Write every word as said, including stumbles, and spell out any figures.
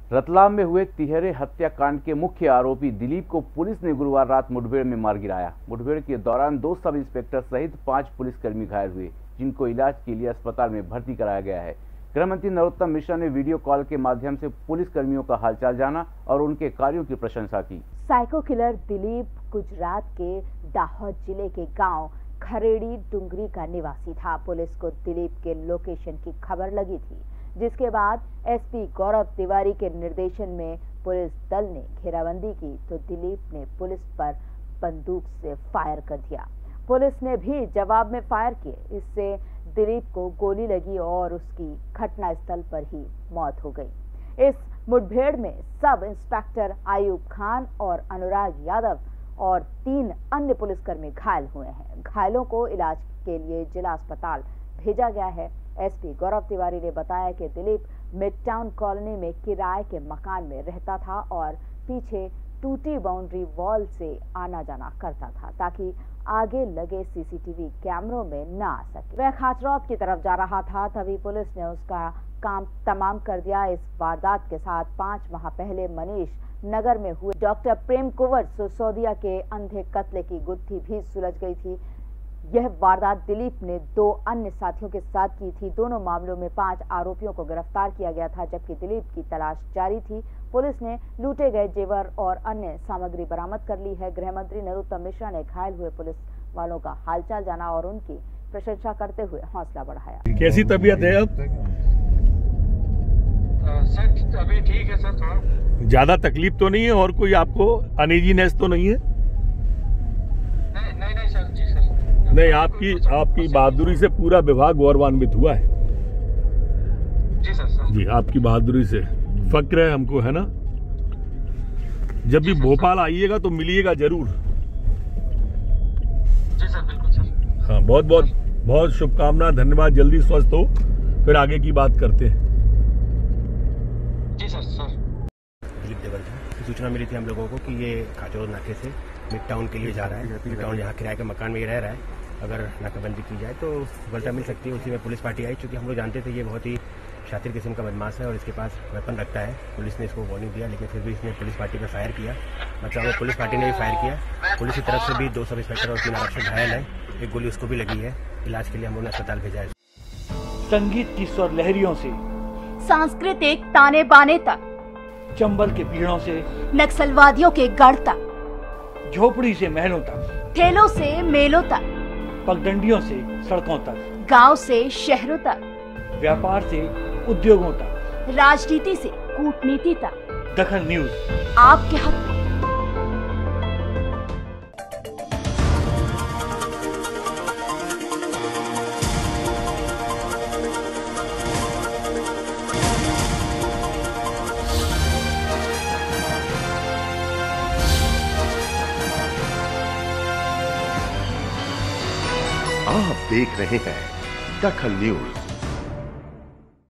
रतलाम में हुए तिहरे हत्याकांड के मुख्य आरोपी दिलीप को पुलिस ने गुरुवार रात मुठभेड़ में मार गिराया। मुठभेड़ के दौरान दो सब इंस्पेक्टर सहित पांच पुलिसकर्मी घायल हुए, जिनको इलाज के लिए अस्पताल में भर्ती कराया गया है। गृह मंत्री नरोत्तम मिश्रा ने वीडियो कॉल के माध्यम से पुलिसकर्मियों का हालचाल जाना और उनके कार्यों की प्रशंसा की। साइको किलर दिलीप गुजरात के दाहोद जिले के गांव खरेड़ी डुंगरी का निवासी था। पुलिस को दिलीप के लोकेशन की खबर लगी थी, जिसके बाद एसपी गौरव तिवारी के निर्देशन में पुलिस दल ने घेराबंदी की तो दिलीप ने पुलिस पर बंदूक से फायर कर दिया। पुलिस ने भी जवाब में फायर किए। इससे दिलीप को गोली लगी और उसकी घटनास्थल पर ही मौत हो गई। इस मुठभेड़ में सब इंस्पेक्टर आयुब खान और अनुराग यादव और तीन अन्य पुलिसकर्मी घायल हुए हैं। घायलों को इलाज के लिए जिला अस्पताल भेजा गया है। एसपी गौरव तिवारी ने बताया कि दिलीप मिड टाउन कॉलोनी में किराए के मकान में रहता था और पीछे टूटी बाउंड्री वॉल से आना जाना करता था ताकि आगे लगे सीसीटीवी कैमरों में न आ सके। वह खाचरौत की तरफ जा रहा था, तभी पुलिस ने उसका काम तमाम कर दिया। इस वारदात के साथ पांच माह पहले मनीष नगर में हुए डॉक्टर प्रेम कुंवर सिसोदिया के अंधे कत्ल की गुत्थी भी सुलझ गई थी। यह वारदात दिलीप ने दो अन्य साथियों के साथ की थी। दोनों मामलों में पांच आरोपियों को गिरफ्तार किया गया था, जबकि दिलीप की तलाश जारी थी। पुलिस ने लूटे गए जेवर और अन्य सामग्री बरामद कर ली है। गृह मंत्री नरोत्तम मिश्रा ने घायल हुए पुलिस वालों का हालचाल जाना और उनकी प्रशंसा करते हुए हौसला बढ़ाया। कैसी तबीयत है अब? सर अभी ठीक है सर, थोड़ा ज्यादा तकलीफ तो नहीं है और कोई आपको अनइजीनेस तो नहीं है? नहीं नहीं नहीं सर, जी सर। नहीं, आपकी आपकी बहादुरी से पूरा विभाग गौरवान्वित हुआ है। जी सर, सर जी, आपकी बहादुरी से फक्र है हमको, है ना? जब भी भोपाल आइएगा तो मिलिएगा जरूर। जी सर, बिल्कुल सर। हाँ, बहुत बहुत बहुत शुभकामना, धन्यवाद। जल्दी स्वस्थ हो, फिर आगे की बात करते हैं। जी सर, सर। दिलीप देवर की सूचना मिली थी हम लोगों को कि ये खाचरौत नाके से मिड टाउन के लिए जा रहा है। मिड टाउन यहाँ किराए के मकान में ये रह रहा है। अगर नाकाबंदी की जाए तो सफलता मिल सकती है। उसी में पुलिस पार्टी आई, चूँकि हम लोग जानते थे ये बहुत ही शातिर किस्म का बदमाश है और इसके पास वेपन रखता है। पुलिस ने इसको वार्निंग दिया, लेकिन फिर भी इसने पुलिस पार्टी पर फायर किया। बचाव में पुलिस पार्टी ने भी फायर किया। पुलिस की तरफ से भी दो सब इंस्पेक्टर और तीन आरक्षक घायल है। एक गोली उसको भी लगी है। इलाज के लिए हम लोगों ने अस्पताल भेजा है। संगीत की स्वर लहरियों से सांस्कृतिक ताने बाने तक, चंबल के पीड़ों से नक्सलवादियों के गढ़ तक, झोपड़ी से महलों तक, ठेलों से मेलों तक, पगडंडियों से सड़कों तक, गांव से शहरों तक, व्यापार से उद्योगों तक, राजनीति से कूटनीति तक, दखल न्यूज आपके हक में। आप देख रहे हैं दखल न्यूज।